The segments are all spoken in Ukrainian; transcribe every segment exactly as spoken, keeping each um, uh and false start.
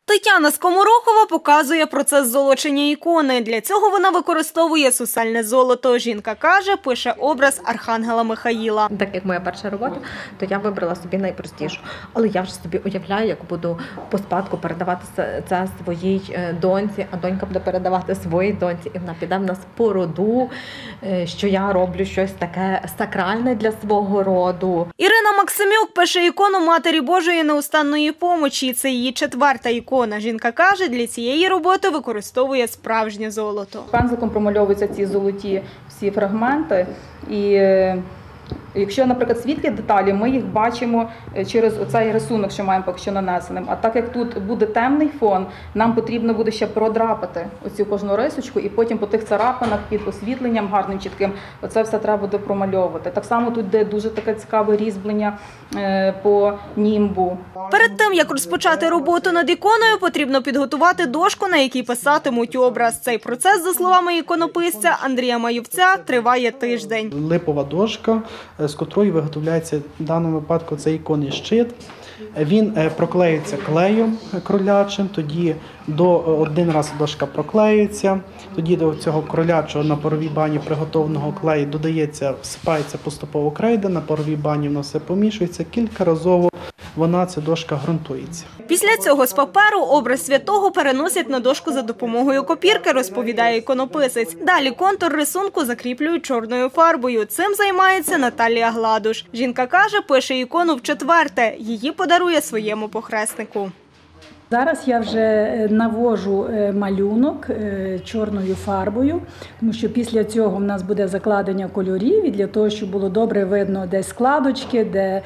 Тетяна Скоморохова показує процес золочення ікони. Для цього вона використовує сусальне золото. Жінка каже, пише образ Архангела Михаїла. Так як моя перша робота, то я вибрала собі найпростішу. Але я вже собі уявляю, як буду по спадку передавати це своїй доньці, а донька буде передавати своїй доньці. І вона піде в нас по роду, що я роблю щось таке сакральне для свого роду. Ірина Максимюк пише ікону Матері Божої неустанної помочі. Це її четверта ікона. Жінка каже, для цієї роботи використовує справжнє золото. Пензликом промальовуються ці золоті всі фрагменти. І якщо, наприклад, світлі деталі, ми їх бачимо через оцей рисунок, що маємо поки що нанесеним. А так як тут буде темний фон, нам потрібно буде ще продрапати оцю кожну рисочку і потім по тих царапинах під освітленням гарним, чітким, оце все треба буде промальовувати. Так само тут де дуже таке цікаве різьблення по німбу. Перед тим, як розпочати роботу над іконою, потрібно підготувати дошку, на якій писатимуть образ. Цей процес, за словами іконописця Андрія Маювця, триває тиждень. Липова дошка, з котрої виготовляється в даному випадку це іконний щит. Він проклеюється клеєм кролячим, тоді до один раз дошка проклеюється, тоді до цього кролячого на паровій бані приготовленого клею додається, всипається поступово крейда, на паровій бані воно все помішується, кількаразово вона, ця дошка, ґрунтується. Після цього з паперу образ святого переносять на дошку за допомогою копірки, розповідає іконописець. Далі контур рисунку закріплюють чорною фарбою. Цим займається Наталія Гладуш. Жінка каже, пише ікону вчетверте. Її подарує своєму похреснику. Зараз я вже навожу малюнок чорною фарбою, тому що після цього в нас буде закладення кольорів, і для того, щоб було добре видно, де складочки, де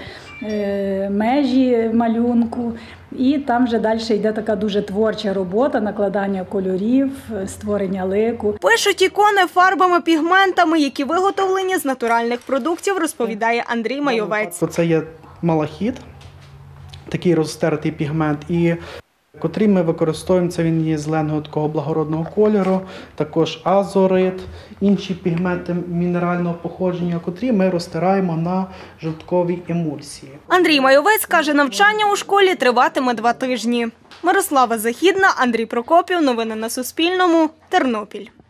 межі малюнку. І там вже далі йде така дуже творча робота, накладання кольорів, створення лику. Пишуть ікони фарбами-пігментами, які виготовлені з натуральних продуктів, розповідає Андрій Майовець. Це є малахіт, такий розтертий пігмент, і котрий ми використовуємо, це він є зеленого такого благородного кольору, також азорит, інші пігменти мінерального походження, котрі ми розтираємо на жовтковій емульсії. Андрій Майовець каже, навчання у школі триватиме два тижні. Мирослава Західна, Андрій Прокопів. Новини на Суспільному. Тернопіль.